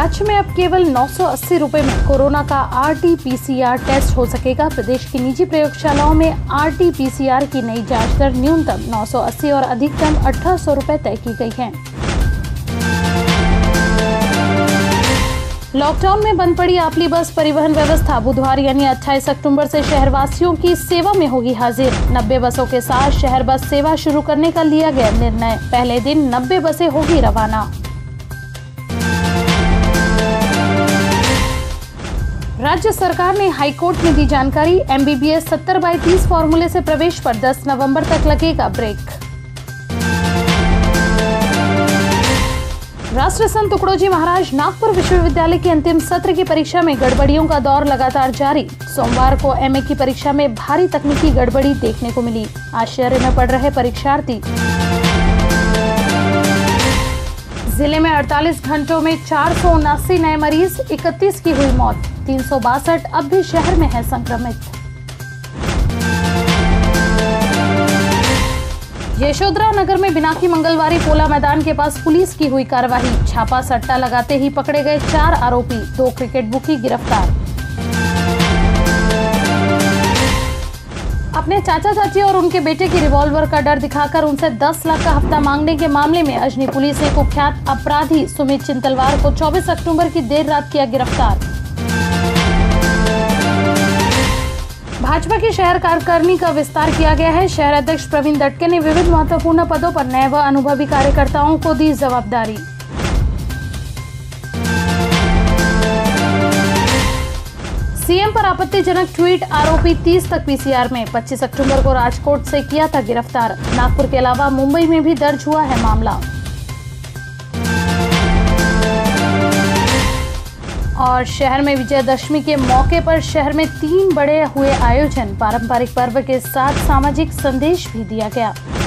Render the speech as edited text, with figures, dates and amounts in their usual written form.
राज्य में अब केवल 980 रुपए में कोरोना का RT-PCR टेस्ट हो सकेगा। प्रदेश की निजी प्रयोगशालाओं में RT-PCR की नई जांच दर न्यूनतम 980 और अधिकतम 1800 रुपए तय की गई है। लॉकडाउन में बंद पड़ी आपली बस परिवहन व्यवस्था बुधवार यानी 28 अक्टूबर से शहरवासियों की सेवा में होगी हाजिर। 90 बसों के साथ शहर बस सेवा शुरू करने का लिया गया निर्णय। पहले दिन 90 बसें होगी रवाना। राज्य सरकार ने हाईकोर्ट में दी जानकारी। MBBS 70/30 फॉर्मूले से प्रवेश पर 10 नवंबर तक लगेगा ब्रेक। राष्ट्र संत तुकडोजी महाराज नागपुर विश्वविद्यालय की अंतिम सत्र की परीक्षा में गड़बड़ियों का दौर लगातार जारी। सोमवार को MA की परीक्षा में भारी तकनीकी गड़बड़ी देखने को मिली। आश्चर्य में पड़ रहे परीक्षार्थी। जिले में 48 घंटों में 479 नए मरीज, 31 की हुई मौत, 362 अब भी शहर में है संक्रमित। यशोधरा नगर में बिनाकी मंगलवारी पोला मैदान के पास पुलिस की हुई कार्रवाई। छापा सट्टा लगाते ही पकड़े गए 4 आरोपी, 2 क्रिकेट बुकी गिरफ्तार। अपने चाचा चाची और उनके बेटे की रिवॉल्वर का डर दिखाकर उनसे 10 लाख का हफ्ता मांगने के मामले में अजनी पुलिस ने कुख्यात अपराधी सुमित चिंतलवार को 24 अक्टूबर की देर रात किया गिरफ्तार। भाजपा की शहर कार्यकारिणी का विस्तार किया गया है। शहर अध्यक्ष प्रवीण दटके ने विविध महत्वपूर्ण पदों पर नए व अनुभवी कार्यकर्ताओं को दी जवाबदारी। सीएम पर आपत्तिजनक ट्वीट, आरोपी 30 तक PCR में। 25 अक्टूबर को राजकोट से किया था गिरफ्तार। नागपुर के अलावा मुंबई में भी दर्ज हुआ है मामला। और शहर में विजयदशमी के मौके पर शहर में 3 बड़े हुए आयोजन। पारंपरिक पर्व के साथ सामाजिक संदेश भी दिया गया।